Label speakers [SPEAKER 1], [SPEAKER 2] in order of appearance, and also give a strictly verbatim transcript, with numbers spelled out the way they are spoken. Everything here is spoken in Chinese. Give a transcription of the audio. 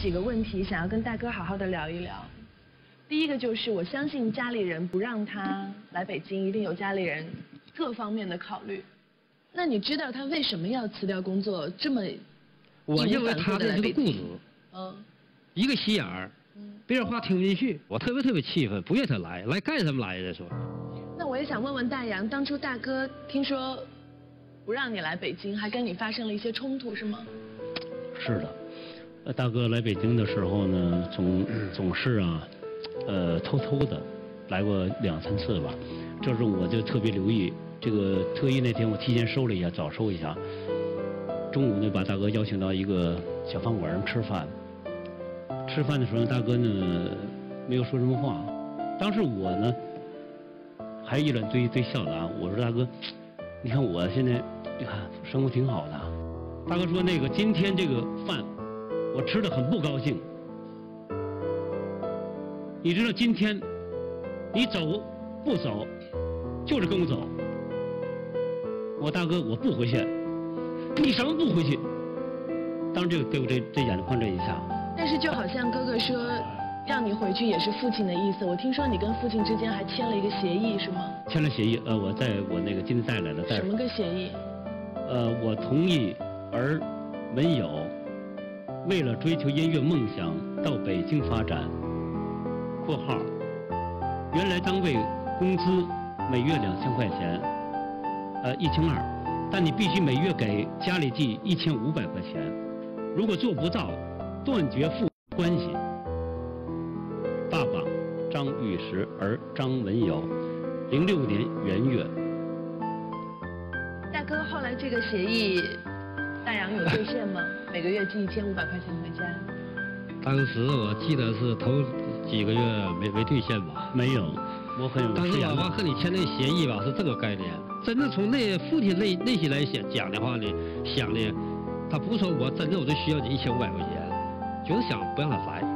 [SPEAKER 1] 几个问题想要跟大哥好好的聊一聊。第一个就是我相信家里人不让他来北京，一定有家里人各方面的考虑。那你知道他为什么要辞掉工作这么？
[SPEAKER 2] 我认为他这是个固执，
[SPEAKER 1] 嗯，
[SPEAKER 2] 一个心眼儿，别人话听不进去，我特别特别气愤，不愿他来，来干什么来的说。
[SPEAKER 1] 那我也想问问大洋，当初大哥听说不让你来北京，还跟你发生了一些冲突是吗？
[SPEAKER 3] 是的，呃，大哥来北京的时候呢，总总是啊，呃，偷偷的来过两三次吧。这时候我就特别留意，这个特意那天我提前收了一下，早收一下。中午呢，把大哥邀请到一个小饭馆上吃饭。吃饭的时候，大哥呢没有说什么话。当时我呢还一脸堆堆笑的啊，我说大哥，你看我现在，你看生活挺好的。大哥说那个今天这个饭我吃的很不高兴。你知道今天你走不走，就是跟我走。我大哥我不回去，你什么不回去？当时这个对我这这眼睛碰这一下。
[SPEAKER 1] 但是就好像哥哥说让你回去也是父亲的意思，我听说你跟父亲之间还签了一个协议是吗？
[SPEAKER 3] 签了协议，呃，我在我那个今天带来了。
[SPEAKER 1] 什么个协议？
[SPEAKER 3] 呃，我同意儿文友为了追求音乐梦想到北京发展（括号原来单位工资每月两千块钱，呃一千二，但你必须每月给家里寄一千五百块钱，如果做不到，断绝父关系。爸爸张玉石，儿张文友，零六年元月。
[SPEAKER 1] 大哥，后来这个协议，大洋有兑现吗？每个月寄一千五百块钱回家。
[SPEAKER 2] 当时我记得是头几个月没没兑现吧？
[SPEAKER 3] 没有，我很有。
[SPEAKER 2] 当时老爸和你签那协议吧，是这个概念。真正从那父亲内内心来想讲的话呢，想呢，他不是说我真正我就需要你一千五百块钱，就是想不让他来。